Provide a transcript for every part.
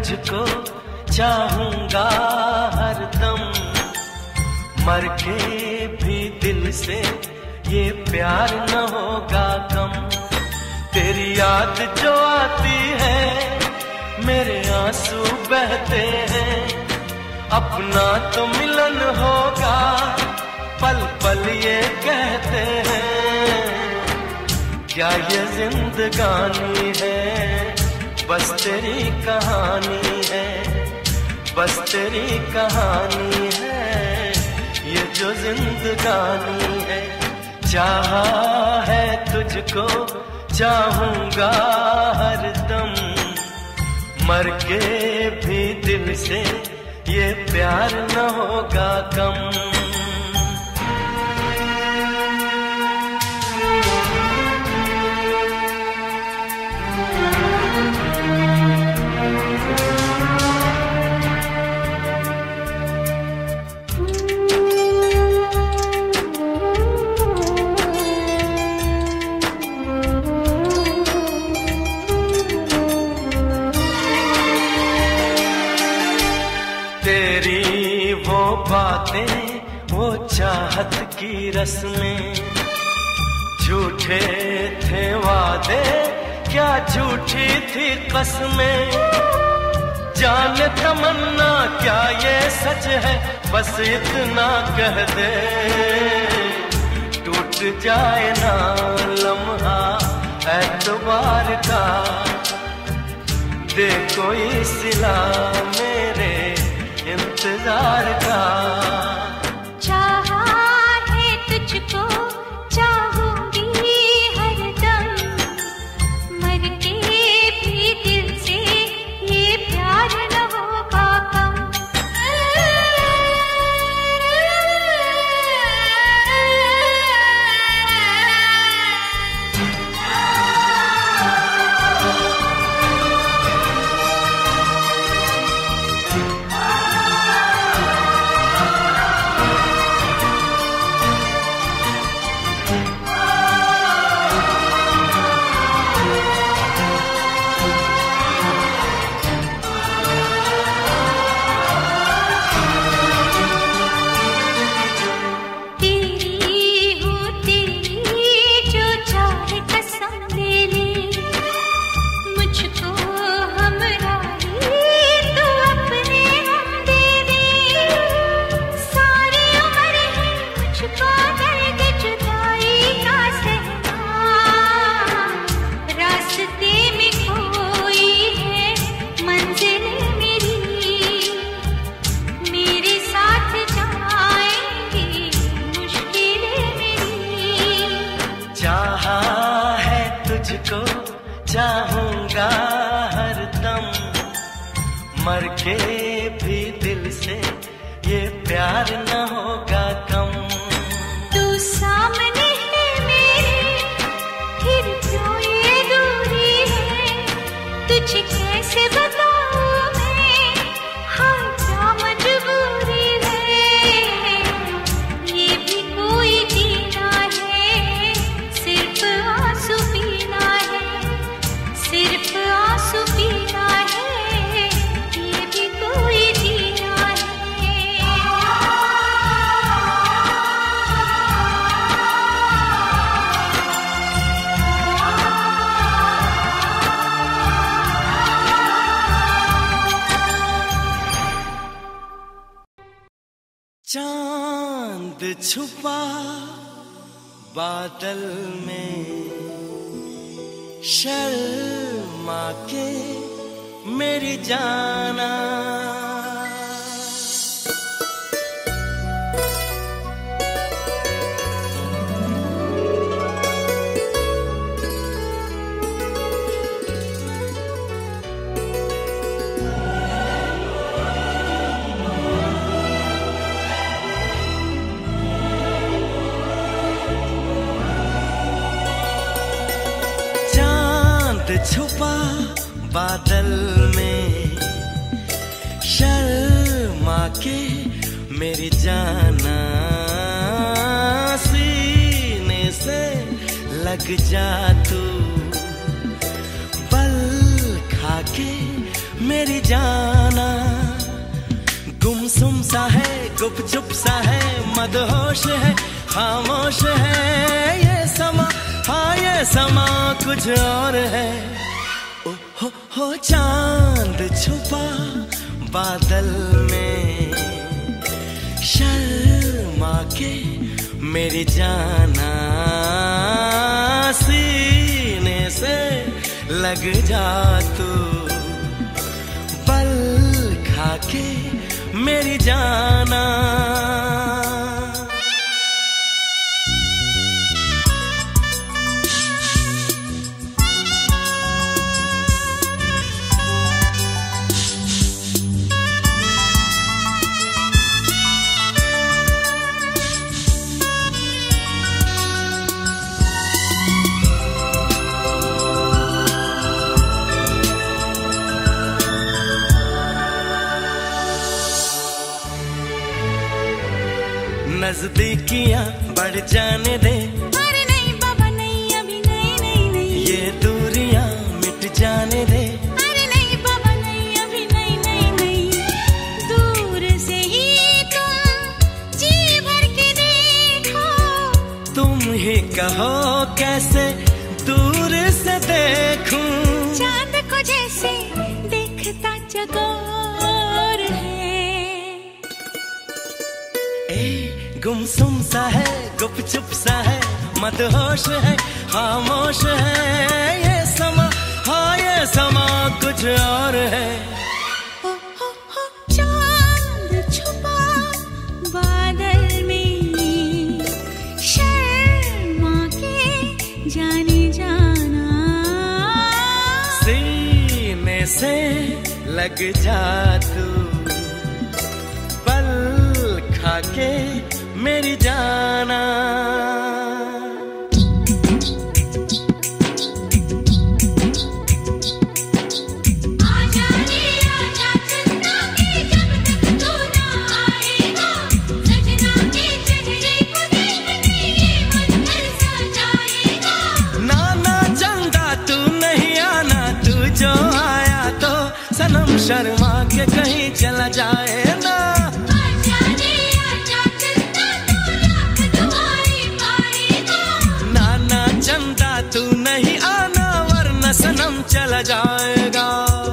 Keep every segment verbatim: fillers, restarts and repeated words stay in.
तुझको चाहूंगा हरदम, मर के भी दिल से ये प्यार न होगा कम। तेरी याद जो आती है मेरे आंसू बहते हैं, अपना तो मिलन होगा पल पल ये कहते हैं। क्या ये जिंदगानी है बस तेरी कहानी है, बस तेरी कहानी है ये जो जिंदगानी है। चाहा है तुझको चाहूंगा हरदम, मर के भी दिल से ये प्यार न होगा कम। बातें वो चाहत की रस्में, झूठे थे वादे क्या झूठी थी कसमें। जाने तमन्ना क्या ये सच है बस इतना कह दे, टूट जाए ना लम्हा एतबार का, दे कोई सिला मेरे इंतजार का। चाहा है तुझको चाहूंगी हरदम, मर के भी दिल से ये प्यार न होगा कम। चाहूंगा हरदम, मर के भी दिल से ये प्यार न होगा कम। तू सामने है मेरे फिर क्यों ये दूरी है, तुझे कैसे बताऊं मैं हाँ क्या मजबूरी है। ये भी कोई जीना है सिर्फ आंसू पीना है, सिर्फ आंसू पीना है, ये भी कोई जीना है। चांद छुपा बादल में, शर्मा के मेरी जाना, छुपा बादल में, शर्मा के मेरी जाना, सीने से लग जा तू, बल खा के मेरी जाना, गुमसुम सा है, गुपचुप सा है, मदहोश है, खामोश है ये समा, हाँ ये समा कुछ और है। ओ हो हो चांद छुपा बादल में, शर्मा के मेरी जाना, सीने से लग जा तू, पल खा के मेरी जाना। नजदीकियां बढ़ जाने दे, अरे नहीं बाबा नहीं, अभी नहीं नहीं नहीं। ये दूरियां मिट जाने दे, अरे नहीं बाबा नहीं, अभी नहीं नहीं नहीं। दूर से ही तुम जी भर के देखो, तुम ही कहो कैसे दूर से देखूं, चांद को जैसे देखता चकोर है। ए गुमसुम सा है, गुपचुप सा है, मदहोश है, खामोश है ये समा, हाँ ये समा कुछ और है। ओ हो हो चांद छुपा बादल में, शर्मा के जाने जाना, सीने से लग जा तू, पल खा के मेरी जाना। आजा रे आजा चंदा के, जब तक तू ना आएगा, सजना के चेहरे को देखने ये मन तरसा जाएगा। ना ना चंदा तू नहीं आना, तू जो आया तो सनम शर्मा के कहीं चला जाए ना। तू नहीं आना वरना सनम चला जाएगा।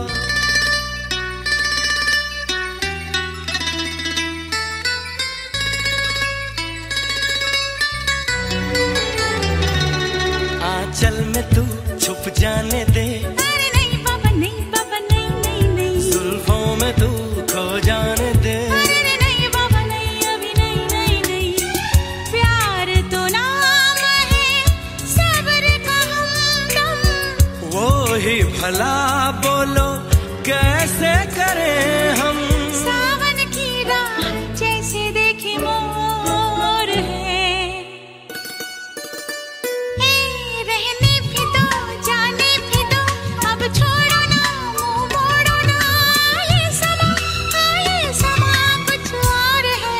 आंचल में तू छुप जाने दे, अरे नहीं बाबा नहीं, बाबा नहीं नहीं नहीं। जुल्फों में तू खो जाने दे, अरे नहीं बाबा नहीं, अभी नहीं नहीं नहीं। प्यार तो नाम है सब्र का हमदम, वो ही भला बोलो कैसे करें हम, सावन की राह जैसे देखे मोर है। ए रहने भी दो, जाने भी दो, अब छोड़ो ना, मुंह मोड़ो ना, ये समा, हाँ ये समा कुछ और है।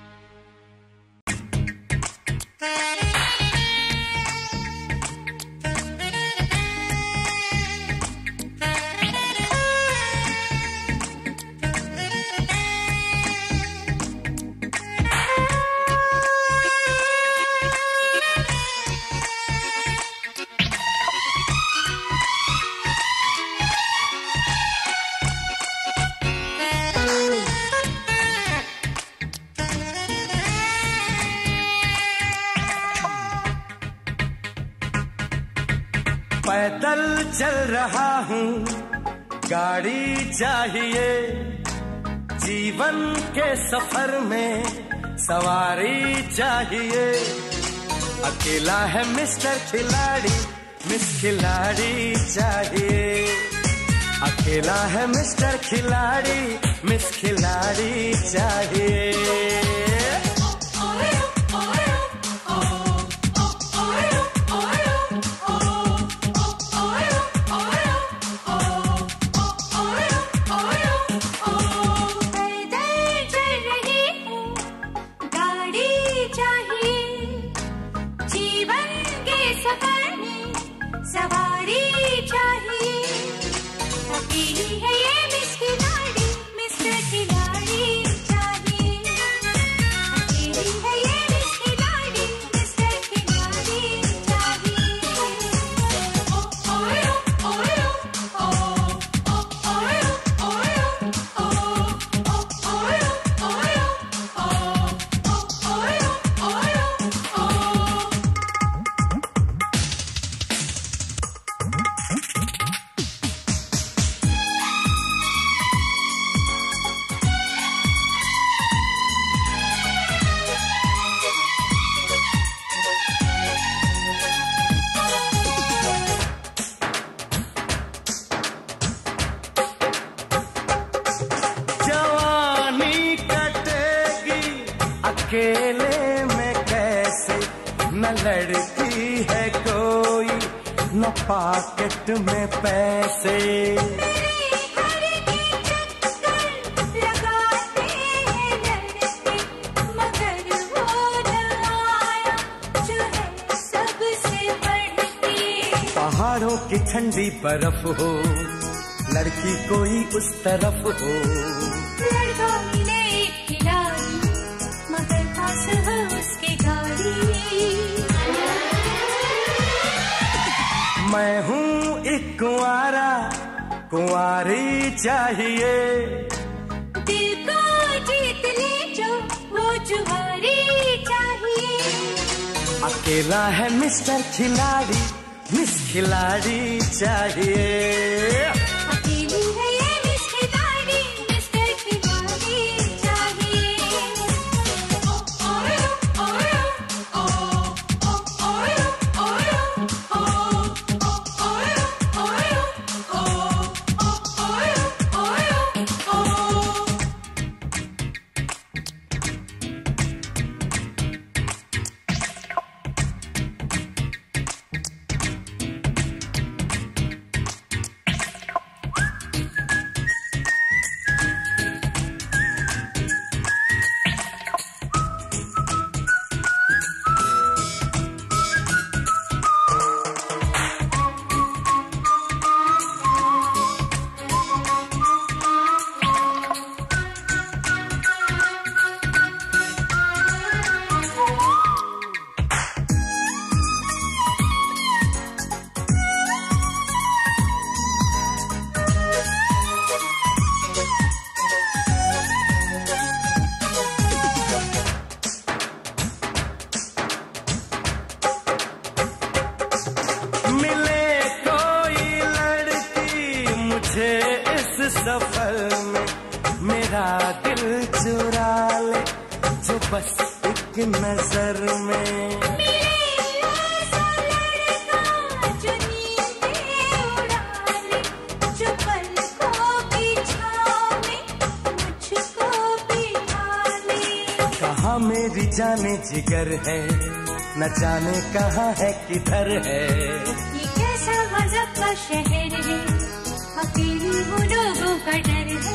है। पैदल चल रहा हूँ, गाड़ी चाहिए, जीवन के सफर में सवारी चाहिए। अकेला है मिस्टर खिलाड़ी, मिस खिलाड़ी चाहिए। अकेला है मिस्टर खिलाड़ी, मिस खिलाड़ी चाहिए। अकेले में कैसे, न लड़की है कोई, न पॉकेट में पैसे। मेरे घर के चक्कर लगाते हैं लड़के, मगर वो न आया जो है सबसे बढ़ती। पहाड़ों की ठंडी बर्फ हो, लड़की कोई उस तरफ हो। लड़का मिले एक खिलाड़ी, मगर पास हो उसके गाड़ी। मैं हूँ एक कुंवारा, कुंवारी चाहिए। दिल को जीत ले जो वो जुआरी चाहिए। अकेला है मिस्टर खिलाड़ी, मिस खिलाड़ी चाहिए। अकेली है ये मिस खिलाड़ी, मिस्टर खिलाड़ी चाहिए। ओ ओयो ओयो ओ ओ ओयो ओयो ओ ओ ओयो ओयो ओ ओ ओयो ओयो ओ। सफर में मेरा दिल चुरा ले, जो बस एक नजर में। मेरे ऐसा लड़का जो नींदें उड़ा ले, जो पलकों की छाँव में मुझको बिठा ले। कहाँ मेरी जाने जिगर है, न जाने कहाँ है किधर है। ये कैसा मज़हब का शहर है, अकेली वो लोगों का डर है।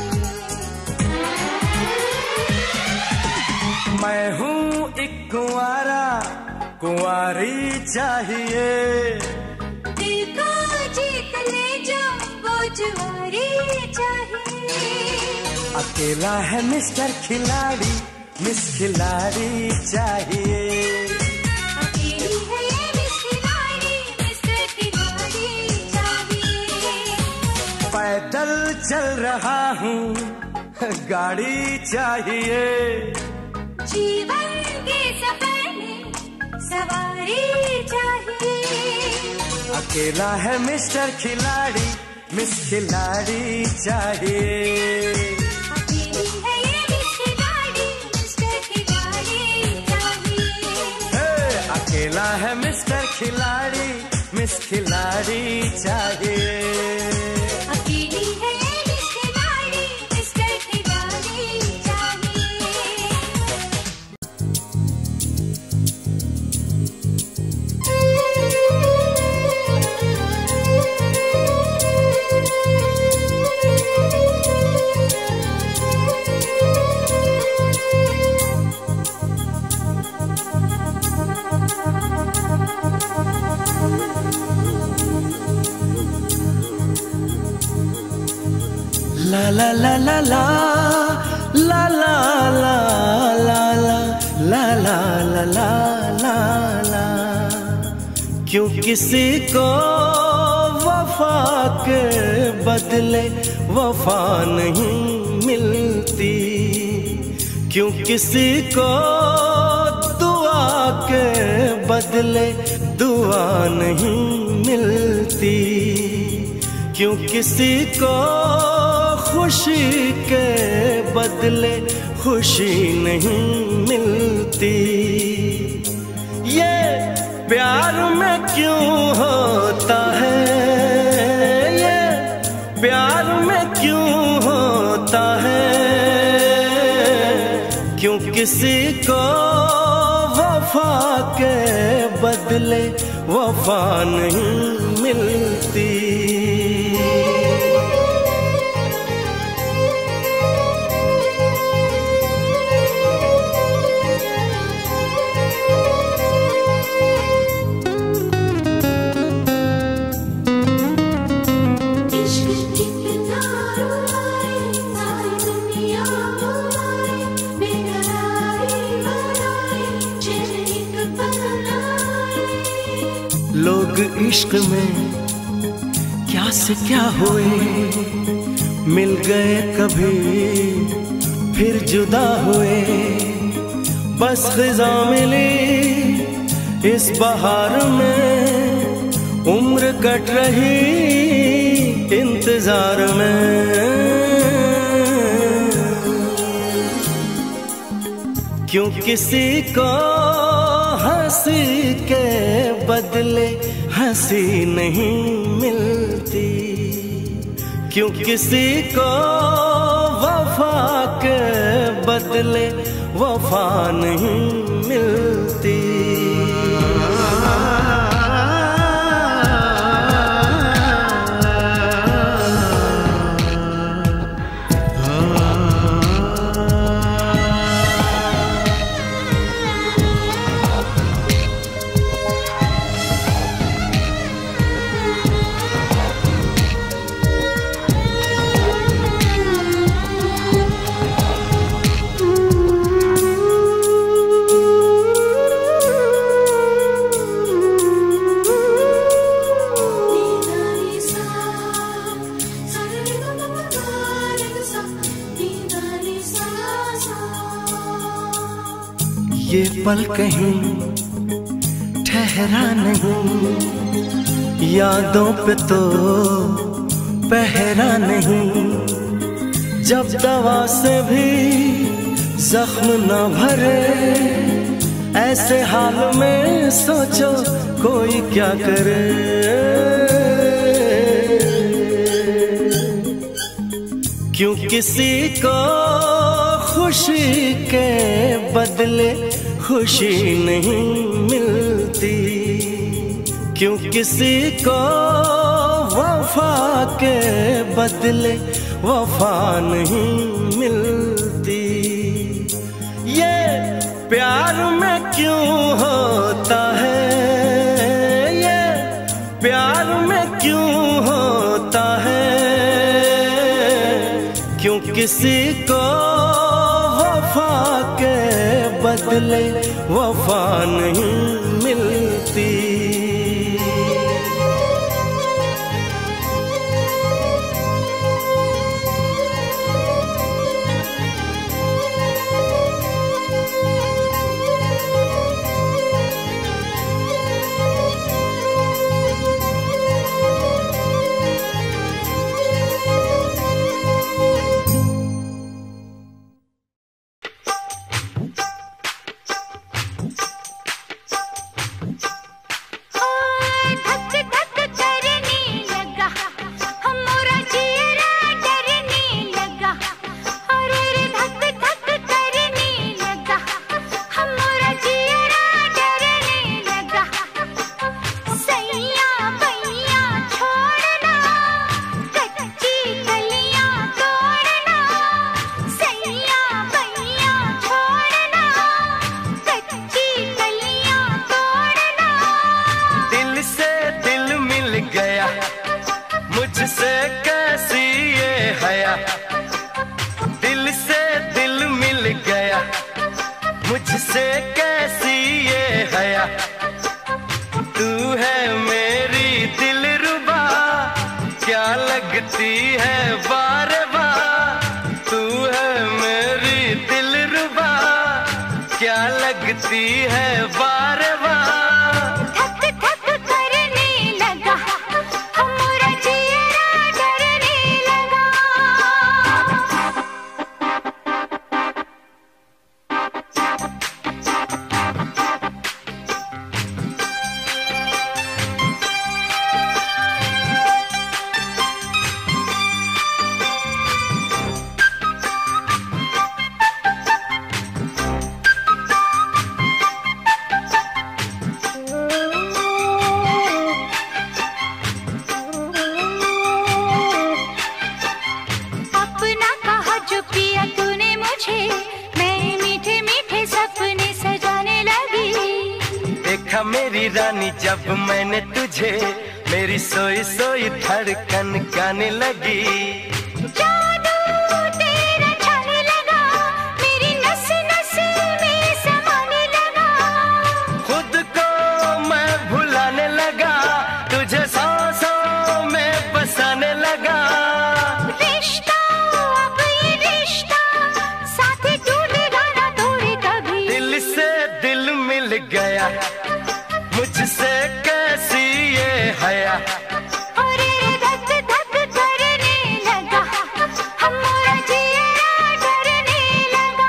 मैं हूँ एक कुंवारा, कुंवारी चाहिए। दिल को जीत ले जो वो जुआरी चाहिए। अकेला है मिस्टर खिलाड़ी, मिस खिलाड़ी चाहिए। अकेली है ये मिस खिलाड़ी, मिस्टर खिलाड़ी चाहिए। पैदल चल रहा हूँ, गाड़ी चाहिए। जीवन के सफर में सवारी चाहिए। अकेला है मिस्टर खिलाड़ी, मिस खिलाड़ी चाहिए। अकेली है ये मिस खिलाड़ी, मिस्टर खिलाड़ी चाहिए। अकेला है मिस्टर खिलाड़ी, मिस खिलाड़ी चाहिए। अकेली है ये मिस खिलाड़ी, मिस्टर खिलाड़ी चाहिए। La la la la la la la la la la la la la la la la। क्यों किसी को वफा के बदले वफा नहीं मिलती, क्यों किसी को दुआ के बदले दुआ नहीं मिलती, क्यों किसी को खुशी के बदले खुशी नहीं मिलती। ये प्यार में क्यों होता है, ये प्यार में क्यों होता है, क्यों किसी को वफा के बदले वफा नहीं मिलती। लोग इश्क में क्या से क्या हुए, मिल गए कभी फिर जुदा हुए। बस खिज़ा मिली इस बहार में, उम्र कट रही इंतजार में। क्यों किसी को हंसी के बदले हंसी नहीं मिलती, क्यों किसी को वफा के बदले वफा नहीं मिलती। ये पल कहीं ठहरा नहीं, यादों पे तो पहरा नहीं। जब दवा से भी जख्म न भरे, ऐसे हाल में सोचो कोई क्या करे। क्यों किसी को खुशी के बदले खुशी नहीं मिलती, क्यों किसी को वफा के बदले वफा नहीं मिलती। ये प्यार में क्यों होता है, ये प्यार में क्यों होता है, क्यों किसी को वफा के बदले वफा नहीं मिलती। मुझसे कैसी ये हया, तू है मेरी दिलरुबा, क्या लगती है बार बार, तू है मेरी दिलरुबा, क्या लगती है बार बार। धक धक करने लगा, हमारा जिया डरने लगा। अपना कहा जो पिया तूने मुझे, मैं मीठे मीठे सपने सजाने लगी। देखा मेरी रानी जब मैंने तुझे, मेरी सोई सोई धड़कन गाने लगी। जादू तेरा छाने लगा, मेरी नस नस में समाने लगा। खुद को मैं भुलाने लगा, तुझे सांसों में बसाने लगा। रिश्ता अब ये रिश्ता, साथ टूटेगा ना तोड़े कभी। दिल से दिल मिल गया, मुझसे कैसी ये हया, और धक धक करने लगा, हमारा जिया डरने लगा।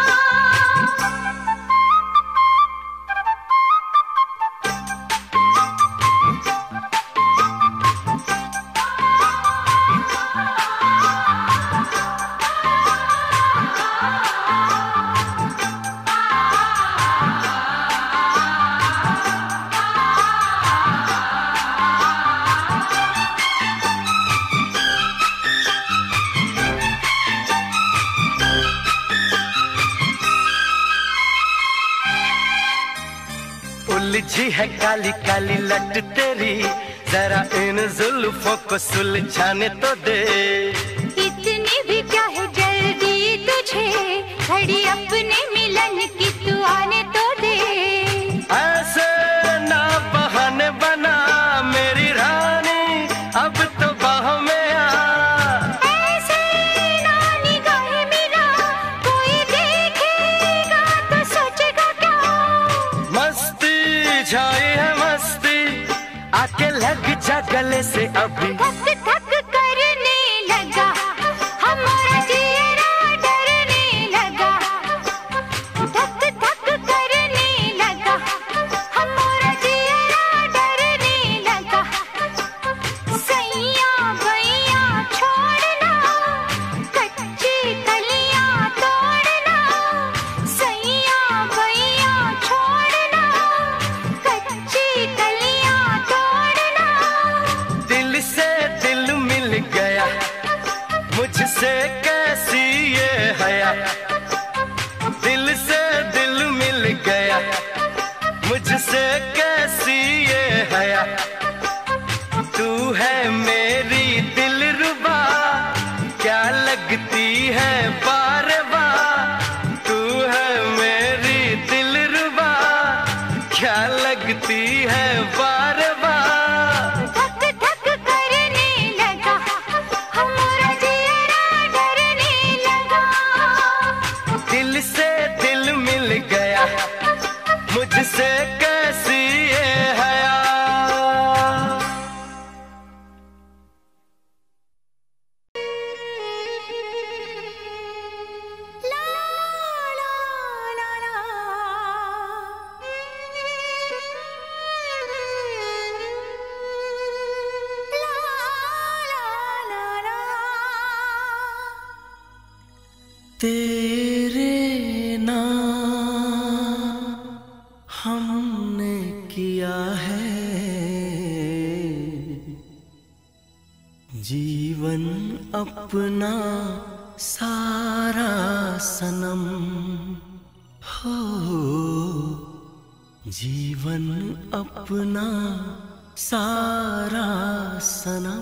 उलझी है काली काली लट तेरी, जरा इन जुल्फों को सुलझाने तो दे। इतनी भी क्या है जल्दी तुझे, घड़ी अपने मिलन की तू आने तो दे। ऐसे ना बहाने बना मेरी रानी, अब तो बाह में आ। ऐसे ना निगाहें मिला, कोई देखेगा तो सोचेगा क्या। मस्ती छाई है मस्ती, आके लग जा गले से अभी। धक धक करने लगा, हमारा जिया डरने लगा। धक धक करने लगा, हमारा जिया डरने लगा। सैया गैया छोड़ना, कच्ची कलियां तोड़ना। सैया गैया छोड़ना, कच्ची कलियां तोड़ना। दिल से दिल मिल गया, मुझसे कैसी ये हया, दिल से दिल मिल गया, मुझसे कैसी ये हया, तू है मेरी दिलरुबा, क्या लगती है बार बार, तू है मेरी दिलरुबा, क्या लगती है बार बार। धक धक करने लगा, हमारा जिया डरने लगा। दिल से दिल मिल गया, मुझसे कैसी ये हया। ला ला ला ला। तेरे नाम हमने किया है जीवन अपना सारा सनम हो, जीवन अपना सारा सनम।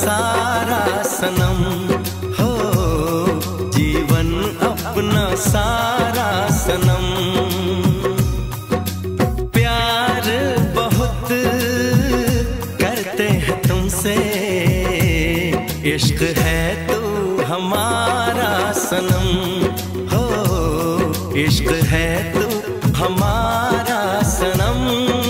सारा सनम, हो जीवन अपना सारा सनम। प्यार बहुत करते हैं तुमसे, इश्क है तू हमारा सनम, हो इश्क है तू हमारा सनम।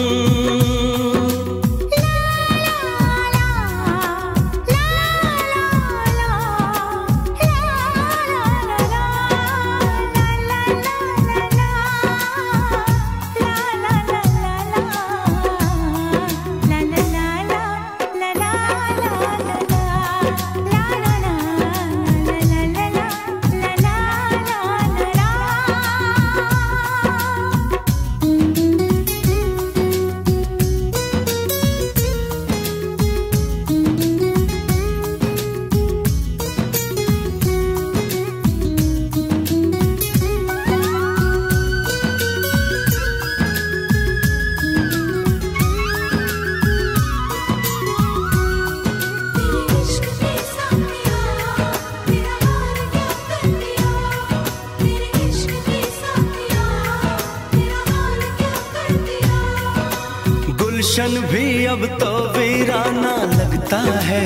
गुलशन भी अब तो वीराना लगता है,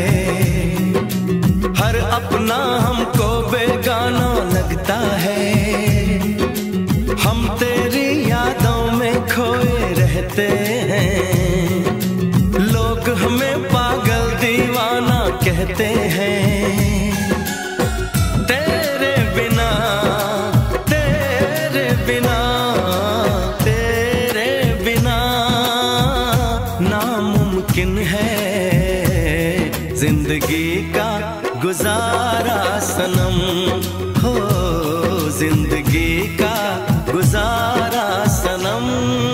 हर अपना हमको बेगाना लगता है। हम तेरी यादों में खोए रहते हैं, लोग हमें पागल दीवाना कहते हैं। तेरे बिना तेरे बिना तेरे बिना नामुमकिन है जिंदगी का गुजारा सनम, हो जिंदगी का गुजारा सनम।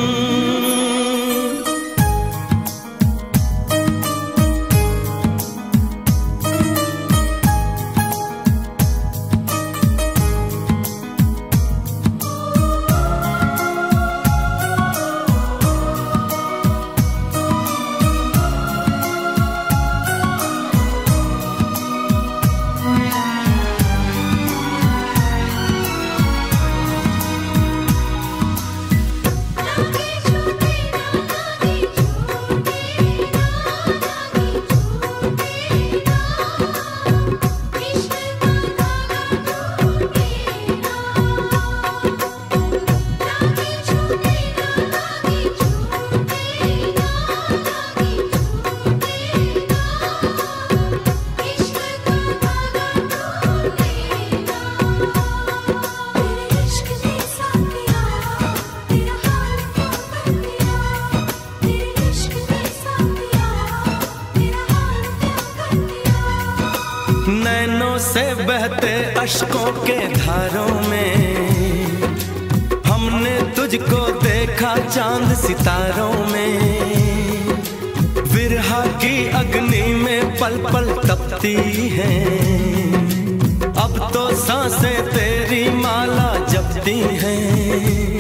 नैनों से बहते अश्कों के धारों में हमने तुझको देखा चांद सितारों में। विरहा की अग्नि में पल पल तपती हैं, अब तो सांसें तेरी माला जपती हैं।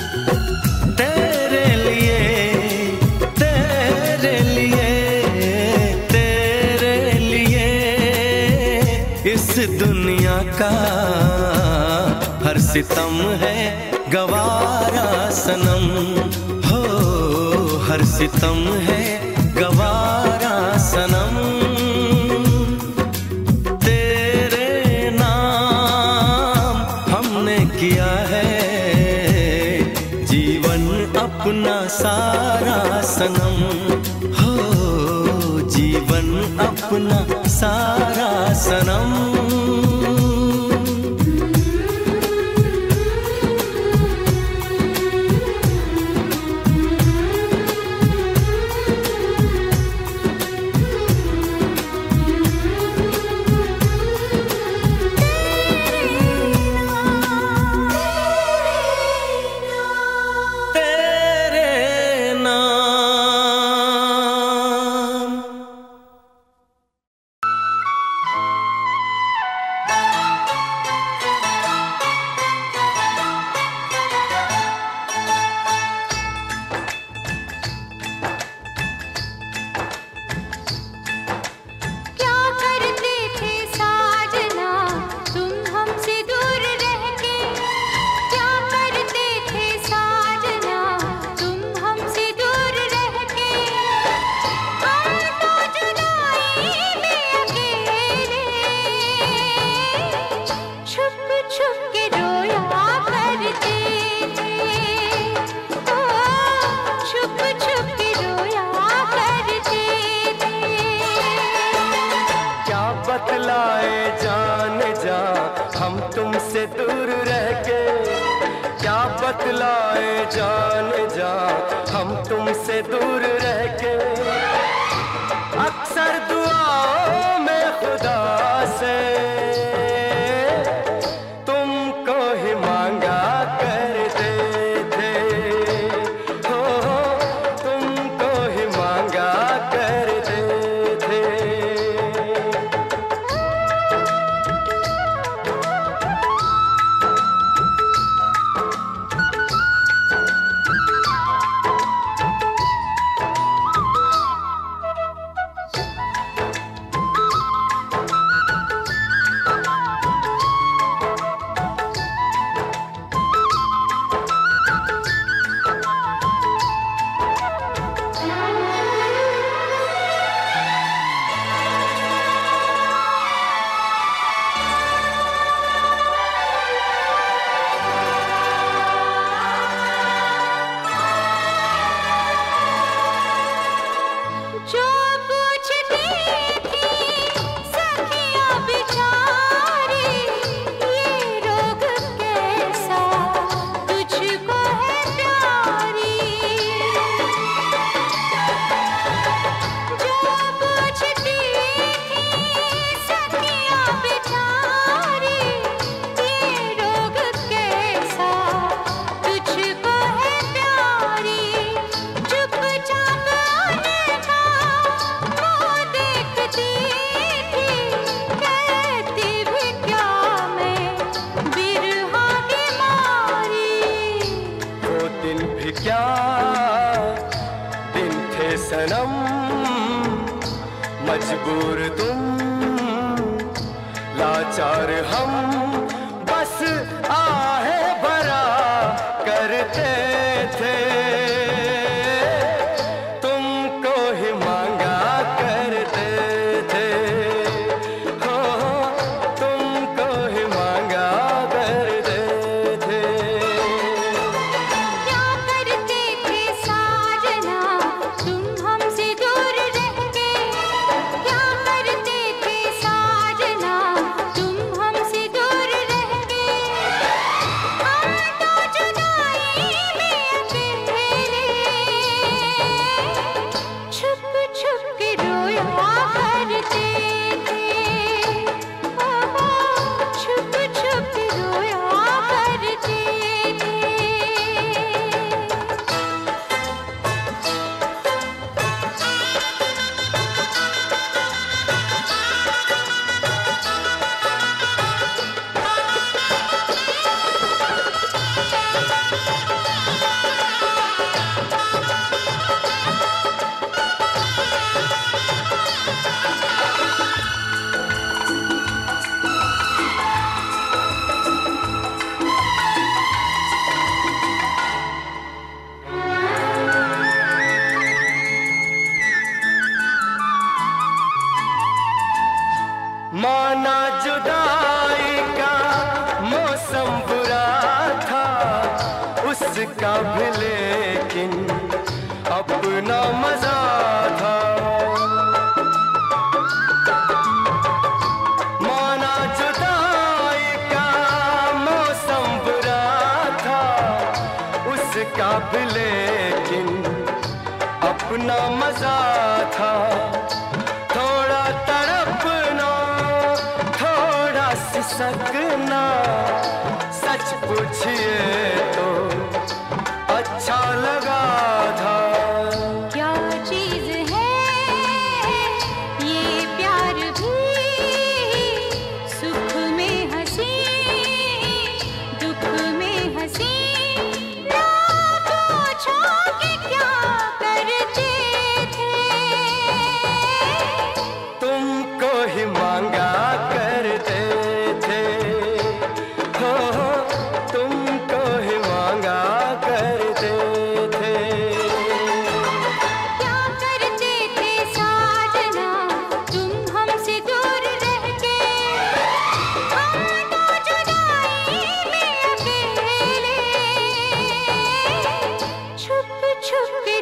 तेरे लिए तेरे लिए तेरे लिए इस दुनिया का हर सितम है गवारा सनम, हो हर सितम है गवारा सनम। तेरे नाम हमने किया है जीवन अपना सारा सनम, हो जीवन अपना सारा सनम। छुप के रोया करते थे। क्या बतलाए जान जा हम तुमसे दूर रह के, क्या बतलाए जान जा हम तुमसे दूर रह के। अक्सर दुआओं में खुदा से तुमको ही मांगा करते थे, हो तुमको ही मांगा करते थे। जो पूछती थी सखियां बेचारी, ये रोग कैसा तुझको है प्यारी। जो पूछती थी सखियां बेचारी, ये रोग कैसा तुझको है प्यारी। चुपचाप वो देखती थी, कहती भी क्या मैं बिरहा की मारी। वो दिन भी क्या दिन थे सनम, मजबूर तुम लाचार हम, बस आहे भरा करते थे। तुमको ही मांगा करते थे, हो तुमको ही मांगा करते थे। क्या करते थे साजना तुम हमसे दूर रह के, क्या करते थे साजना तुम हमसे दूर रह के। हम तो जुदाई में अकेले छुप छुप के रोया करते थे, ओ छुप छुप के रोया करते थे। माना जुदाई का मौसम बुरा था उसका भी, लेकिन अपना मजा था। माना जुदाई का मौसम बुरा था उसका भी, लेकिन अपना मजा था। थोड़ा तड़पना थोड़ा सिसकना, सच पूछिए तो अच्छा लगा था। क्या चीज है ये प्यार भी, सुख में हंसी दुख में हंसी। ना पूछो कि क्या करते थे, तुमको ही मांगा करते थे, हो तुमको ही मांगा करते थे।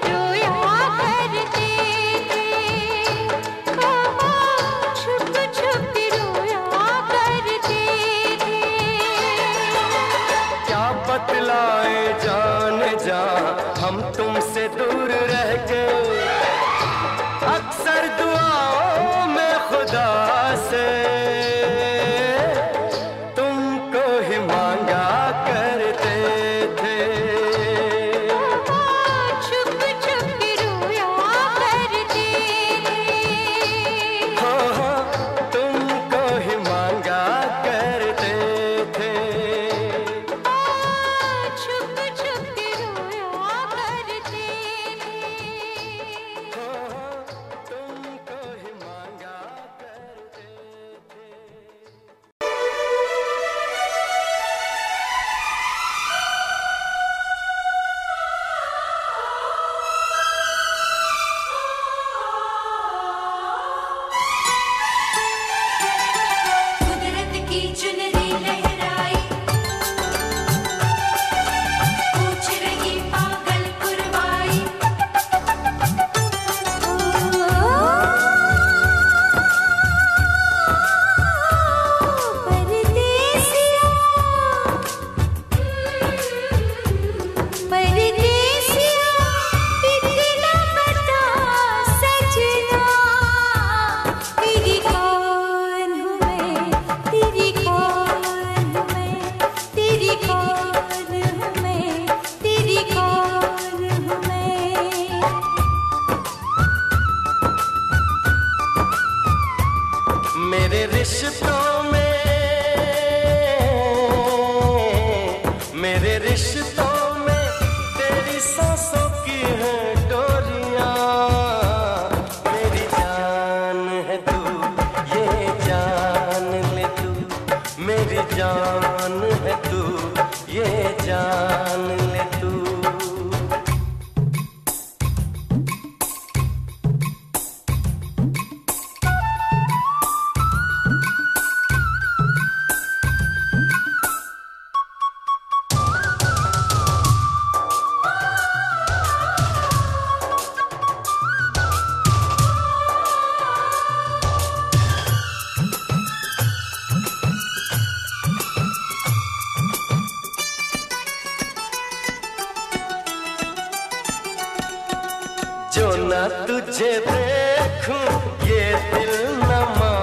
तुझे देखूं ये दिल न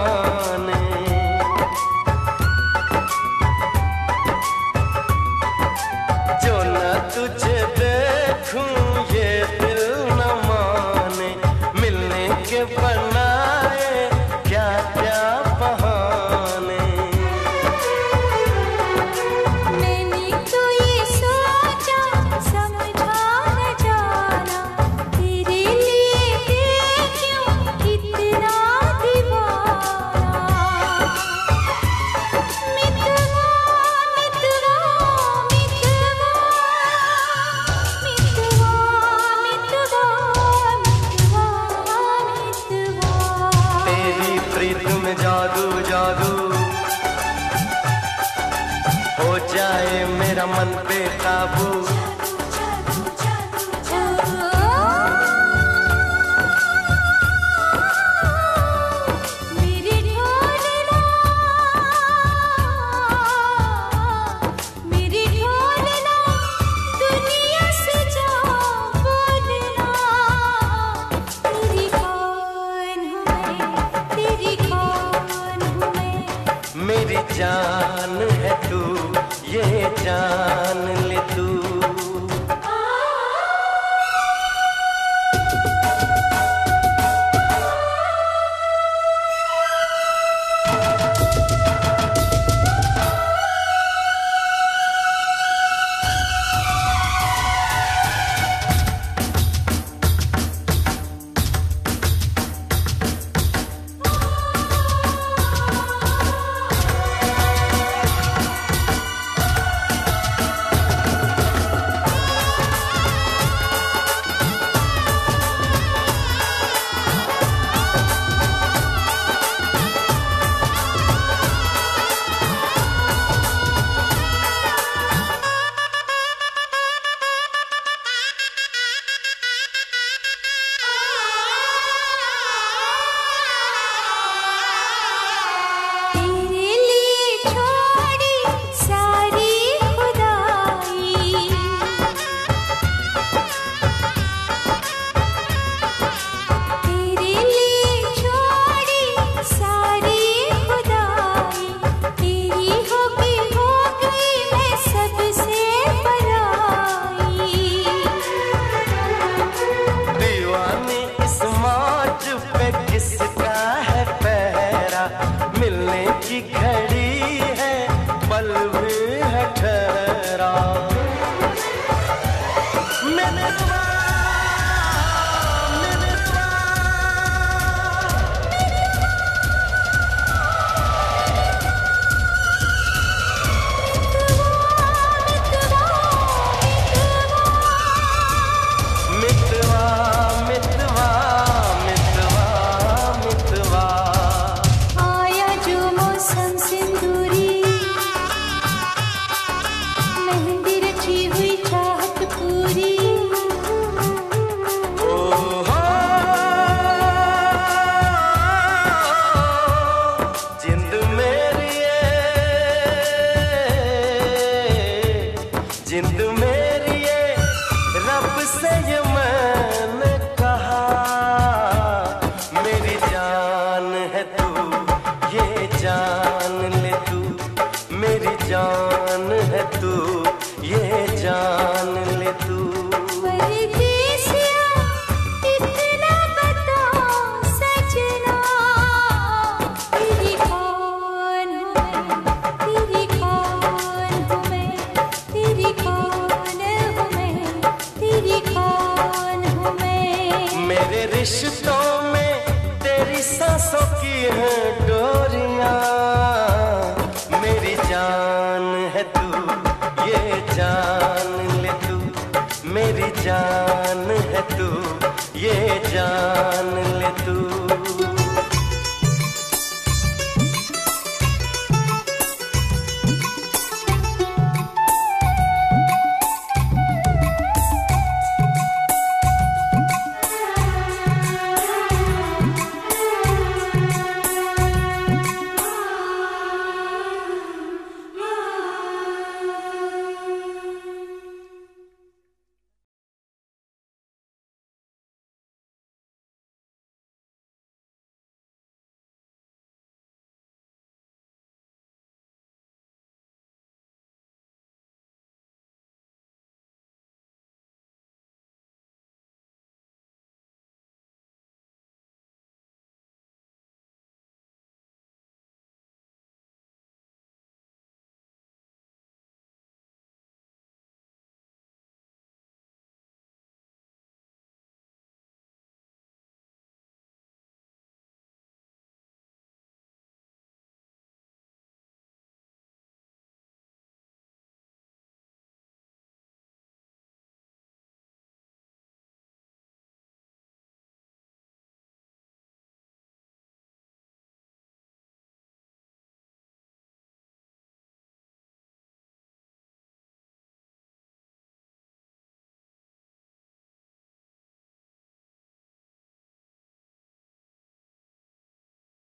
माने, जो न तुझे देखूं ये दिल न माने, मिलने के बनाए क्या क्या बहाने। मैंने तो ये सोचा समझा न जाना, तेरे लिए क्यों इतना दीवाना। मितवा मितवा मितवा मितवा मितवा मितवा। तेरी प्रीत में जादू जादू हो जाए मेरा मन बेकाबू। मेरे ढोलना मेरे ढोलना दुनिया से जा बोलना, तेरी कौन हूँ मैं, तेरी कौन हूँ मैं। मेरी जान है तू, ये जान ले तू। रिश्तों में तेरी सांसों की है डोरियां, मेरी जान है तू, ये जान ले तू, मेरी जान है तू, ये जान